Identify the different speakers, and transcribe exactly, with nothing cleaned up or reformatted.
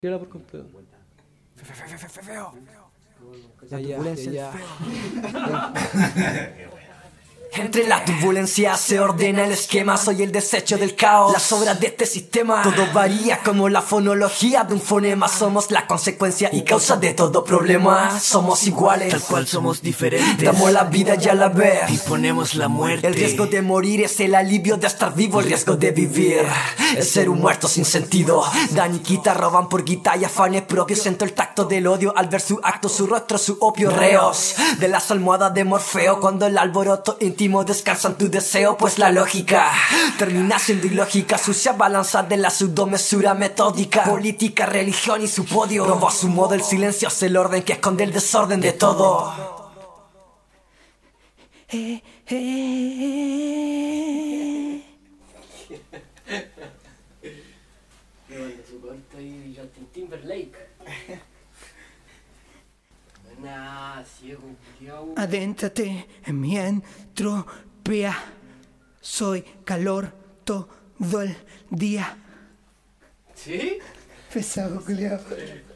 Speaker 1: Tírala por completo.
Speaker 2: Feo.
Speaker 1: La turbulencia ya.
Speaker 2: Entre la turbulencia se ordena el esquema. Soy el desecho del caos, las obras de este sistema. Todo varía como la fonología de un fonema. Somos la consecuencia y causa de todo problema. Somos iguales,
Speaker 3: tal cual somos diferentes.
Speaker 2: Damos la vida y a la vez
Speaker 3: disponemos la muerte.
Speaker 2: El riesgo de morir es el alivio de estar vivo. El riesgo de vivir es ser un muerto sin sentido. Dan y quita, roban por guita y afanes propios. Siento el tacto del odio al ver su acto, su rostro, su opio. Reos de las almohadas de Morfeo. Cuando el alboroto íntimo descansa en tu deseo, pues la lógica termina siendo ilógica. Sucia balanza de la pseudomesura metódica. Política, religión y su podio. Robo a su modo el silencio, es el orden que esconde el desorden de todo.
Speaker 4: Eh, eh.
Speaker 1: Qué bueno, su corto y Justin Timberlake. Nah, ciego, culiao.
Speaker 4: Adéntrate en mi entropía. Soy calor todo el día.
Speaker 1: ¿Sí?
Speaker 4: Pesado, culiao.